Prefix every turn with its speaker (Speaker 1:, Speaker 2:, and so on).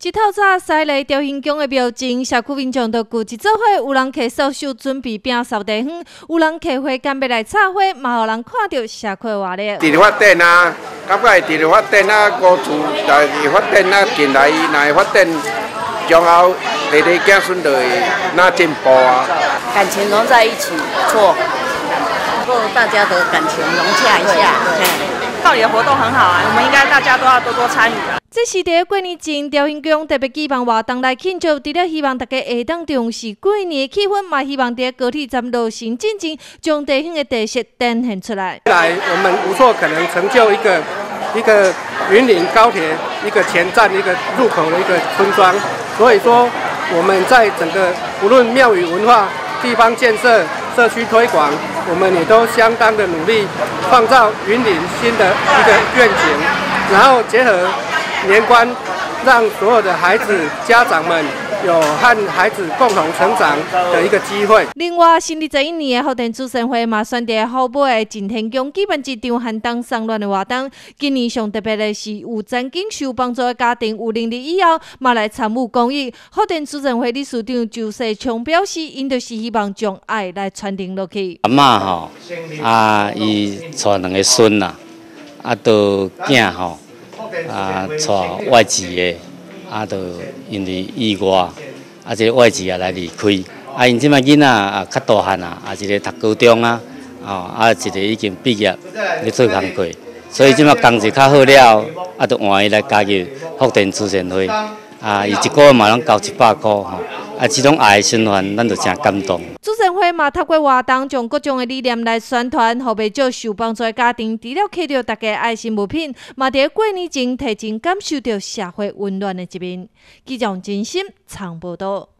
Speaker 1: 一透早，西螺朝兴宫的庙前，社区民众就聚一做伙，有人摕扫帚准备饼扫地方，有人摕花杆要来插花，嘛有人看到社区活力。
Speaker 2: 治疗发展啊，感觉治疗发展啊，高处来发展啊，进来来发展，将后弟弟子孙就会那进步啊。
Speaker 3: 感情融在一起，不错，能够大家的感情融洽一下。
Speaker 4: 道理的活动很好啊，我们应该大家都要多多参与啊。
Speaker 1: 这是伫过年前，朝兴宫特别举办活动来庆祝，除了希望大家下当重视过年的气氛，嘛希望伫高铁站落成进前，将地方的特色展现出来。
Speaker 5: 未来我们无错可能成就一个云林高铁一个前站一个入口的一个村庄，所以说我们在整个无论庙宇文化、地方建设、社区推广，我们也都相当的努力，创造云林新的一个愿景，然后结合年关，让所有的孩子、家长们有和孩子共同成长的一个机会。
Speaker 1: 另外，新21年的福田主神会嘛，选伫后尾的进天宫举办一场寒冬送暖的活动。今年上特别的是，有曾经受帮助的家庭有能力以后，嘛来参与公益。福田主神会理事长周世昌表示，因就是希望将爱来传承落去。
Speaker 6: 阿嬷吼，伊带2个孙啦，都囝吼。带外籍的，就因为意外，这个外籍也来离开。因即摆囡仔较大汉啊，一个读高中啊，一个已经毕业咧做工课，所以即摆工作较好了，就换伊来加入福田慈善会。伊一个月嘛拢交100块吼，这种爱的循环，咱就真感动。
Speaker 1: 主神会嘛，透过活动，将各种的理念来宣传，互未少受帮助的家庭，除了摕到大家爱心物品，嘛伫过年前提前感受到社会温暖的一面。记者真心长报道。